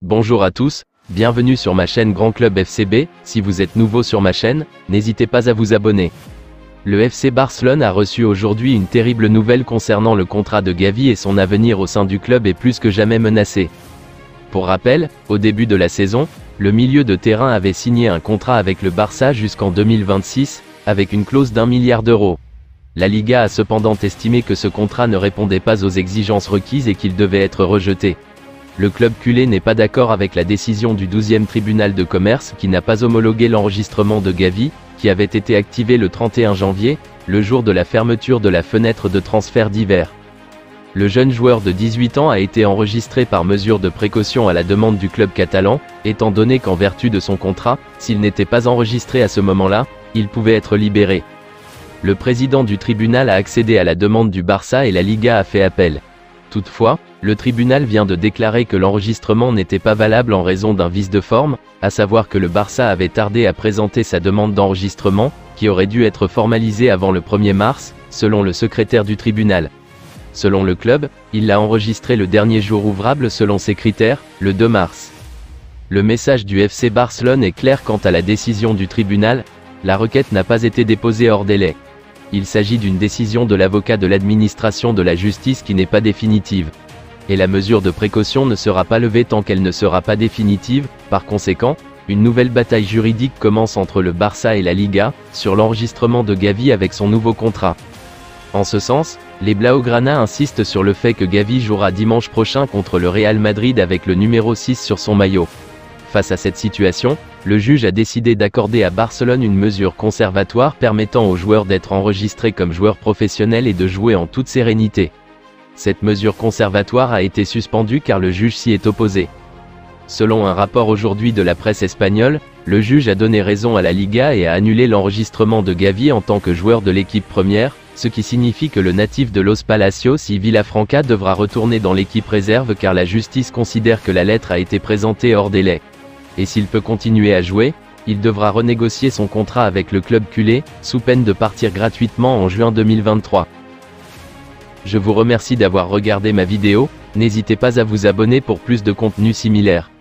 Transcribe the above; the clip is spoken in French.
Bonjour à tous, bienvenue sur ma chaîne Grand Club FCB. Si vous êtes nouveau sur ma chaîne, n'hésitez pas à vous abonner. Le FC Barcelone a reçu aujourd'hui une terrible nouvelle concernant le contrat de Gavi et son avenir au sein du club est plus que jamais menacé. Pour rappel, au début de la saison, le milieu de terrain avait signé un contrat avec le Barça jusqu'en 2026, avec une clause d'1 milliard d'euros. La Liga a cependant estimé que ce contrat ne répondait pas aux exigences requises et qu'il devait être rejeté. Le club culé n'est pas d'accord avec la décision du 12e tribunal de commerce qui n'a pas homologué l'enregistrement de Gavi, qui avait été activé le 31 janvier, le jour de la fermeture de la fenêtre de transfert d'hiver. Le jeune joueur de 18 ans a été enregistré par mesure de précaution à la demande du club catalan, étant donné qu'en vertu de son contrat, s'il n'était pas enregistré à ce moment-là, il pouvait être libéré. Le président du tribunal a accédé à la demande du Barça et la Liga a fait appel. Toutefois, le tribunal vient de déclarer que l'enregistrement n'était pas valable en raison d'un vice de forme, à savoir que le Barça avait tardé à présenter sa demande d'enregistrement, qui aurait dû être formalisée avant le 1er mars, selon le secrétaire du tribunal. Selon le club, il l'a enregistré le dernier jour ouvrable selon ses critères, le 2 mars. Le message du FC Barcelone est clair quant à la décision du tribunal, la requête n'a pas été déposée hors délai. Il s'agit d'une décision de l'avocat de l'administration de la justice qui n'est pas définitive. Et la mesure de précaution ne sera pas levée tant qu'elle ne sera pas définitive. Par conséquent, une nouvelle bataille juridique commence entre le Barça et la Liga, sur l'enregistrement de Gavi avec son nouveau contrat. En ce sens, les Blaugrana insistent sur le fait que Gavi jouera dimanche prochain contre le Real Madrid avec le numéro 6 sur son maillot. Face à cette situation, le juge a décidé d'accorder à Barcelone une mesure conservatoire permettant aux joueurs d'être enregistrés comme joueurs professionnels et de jouer en toute sérénité. Cette mesure conservatoire a été suspendue car le juge s'y est opposé. Selon un rapport aujourd'hui de la presse espagnole, le juge a donné raison à la Liga et a annulé l'enregistrement de Gavi en tant que joueur de l'équipe première, ce qui signifie que le natif de Los Palacios y Villafranca devra retourner dans l'équipe réserve car la justice considère que la lettre a été présentée hors délai. Et s'il peut continuer à jouer, il devra renégocier son contrat avec le club culé, sous peine de partir gratuitement en juin 2023. Je vous remercie d'avoir regardé ma vidéo, n'hésitez pas à vous abonner pour plus de contenu similaire.